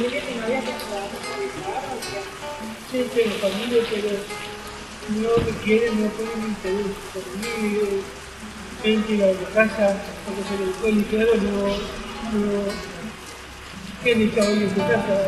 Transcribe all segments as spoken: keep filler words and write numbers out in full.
familia que no había que trabajar, o sea, sí tengo familia, pero no me quieren, no ponen interés por mí, ven que ir a la casa, porque se le fue el claro, no, no, ¿qué necesitaba ir a tu casa?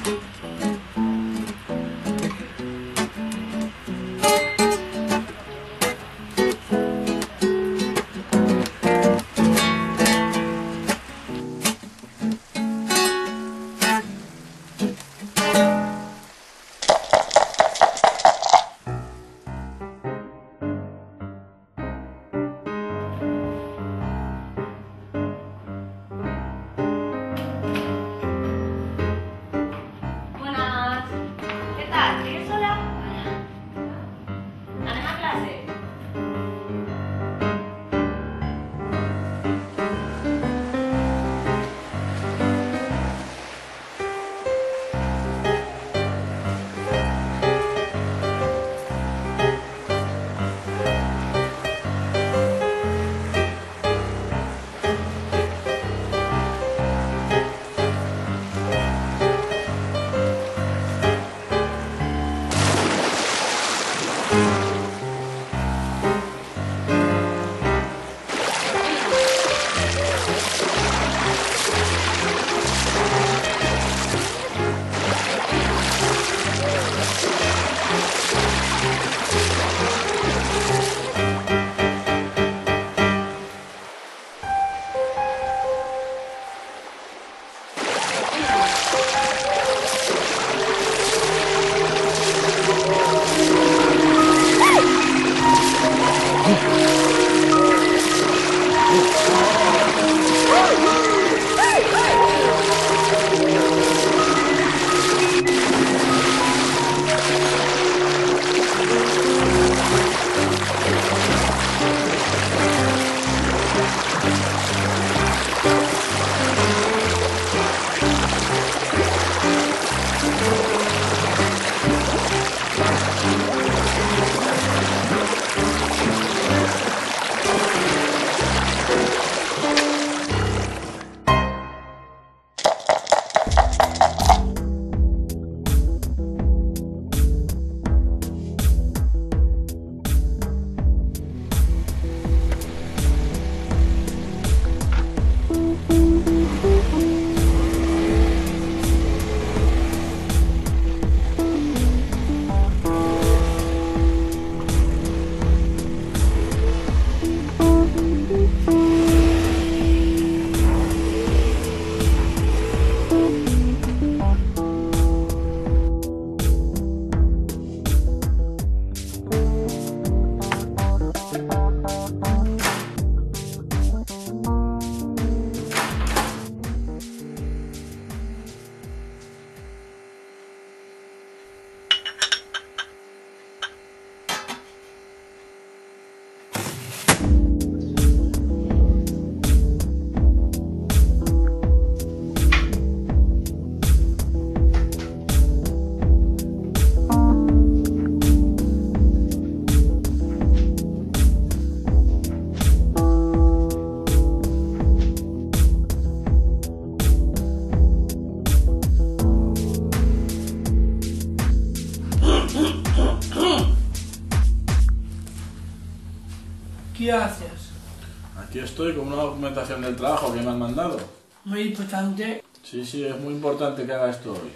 ¿Qué haces? Aquí estoy con una documentación del trabajo que me han mandado. Muy importante. Sí, sí, es muy importante que haga esto hoy.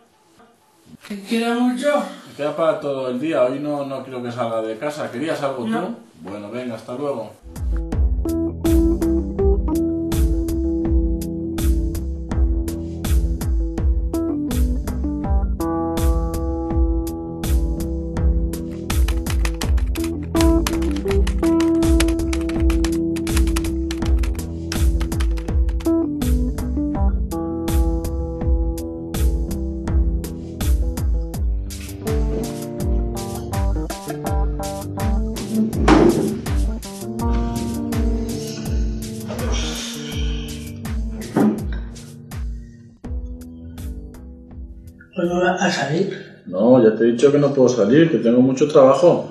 ¿Te queda mucho? Me queda para todo el día, hoy no, no quiero que salga de casa. ¿Querías algo No. tú? Bueno, venga, hasta luego. ¿Pues no vas a salir? No, ya te he dicho que no puedo salir, que tengo mucho trabajo.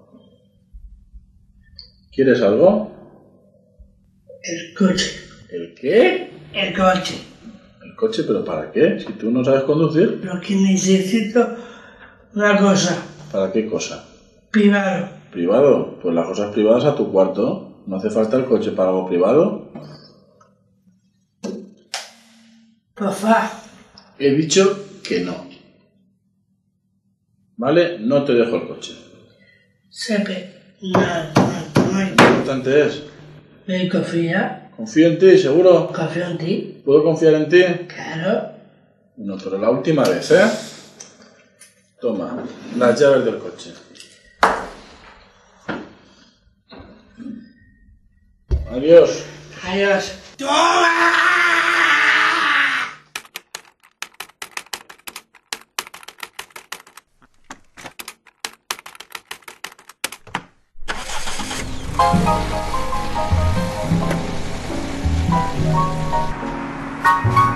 ¿Quieres algo? El coche. ¿El qué? El coche. ¿El coche, ¿pero para qué? Si tú no sabes conducir. Lo que necesito, una cosa, ¿Para qué cosa? privado. ¿Privado? Pues las cosas privadas a tu cuarto. ¿No hace falta el coche para algo privado? Papá, He dicho que no. ¿Vale? No te dejo el coche. sé que no, no, no hay. Lo importante es, ¿Me confía? confío en ti, ¿seguro? ¿Confío en ti? ¿Puedo confiar en ti? Claro. No, pero la última vez, ¿eh? Toma, las llaves del coche. Adiós. Adiós. Thank you.